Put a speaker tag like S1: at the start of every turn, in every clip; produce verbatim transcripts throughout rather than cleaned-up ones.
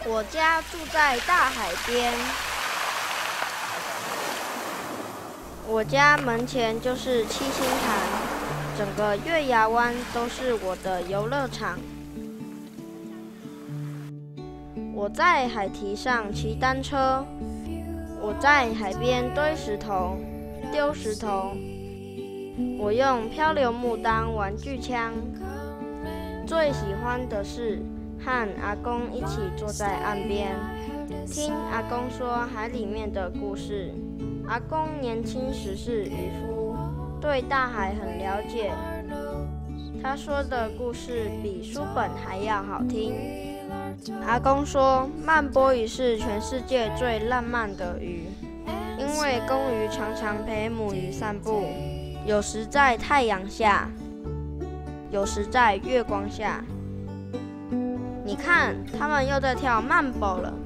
S1: 我家住在大海边，我家门前就是七星潭，整个月牙湾都是我的游乐场。我在海堤上骑单车，我在海边堆石头、丢石头，我用漂流木当玩具枪。最喜欢的是和阿公一起坐在岸边，听阿公说海里面的故事。阿公年轻时是渔夫，对大海很了解。他说的故事比书本还要好听。阿公说，曼波鱼是全世界最浪漫的鱼，因为公鱼常常陪母鱼散步，有时在太阳下，有时在月光下。你看，他们又在跳曼波了。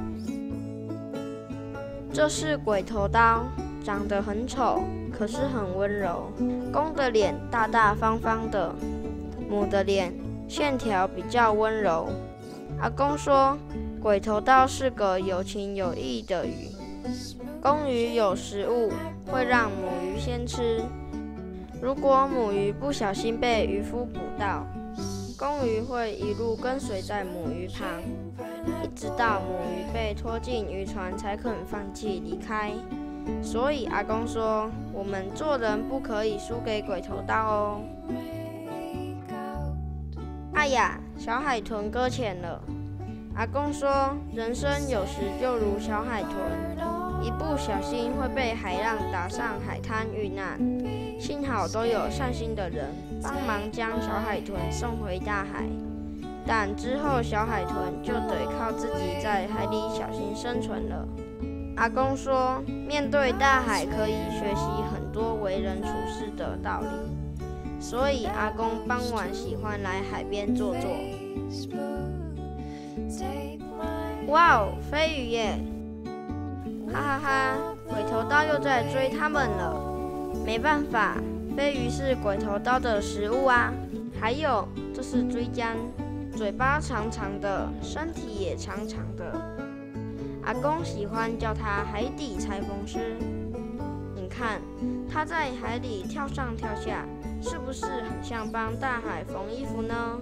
S1: 这是鬼头刀，长得很丑，可是很温柔。公的脸大大方方的，母的脸线条比较温柔。阿公说，鬼头刀是个有情有义的鱼。公鱼有食物，会让母鱼先吃。如果母鱼不小心被渔夫捕到，公鱼会一路跟随在母鱼旁，一直到母鱼被拖进渔船才肯放弃离开。所以阿公说，我们做人不可以输给鬼头刀哦。哎呀，小海豚搁浅了。阿公说，人生有时就如小海豚，一不小心会被海浪打上海滩遇难。幸好都有善心的人帮忙将小海豚送回大海，但之后小海豚就得靠自己在海里小心生存了。阿公说，面对大海可以学习很多为人处事的道理，所以阿公傍晚喜欢来海边坐坐。哇哦，飞鱼耶！哈哈哈，鬼头刀又在追他们了。没办法，飞鱼是鬼头刀的食物啊。还有，这是追江，嘴巴长长的，身体也长长的。阿公喜欢叫它海底裁缝师。你看，它在海里跳上跳下，是不是很像帮大海缝衣服呢？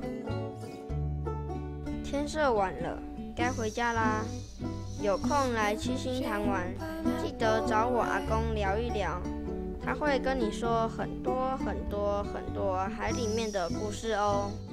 S1: 天色晚了，该回家啦。有空来七星潭玩，记得找我阿公聊一聊，他会跟你说很多很多很多海里面的故事哦。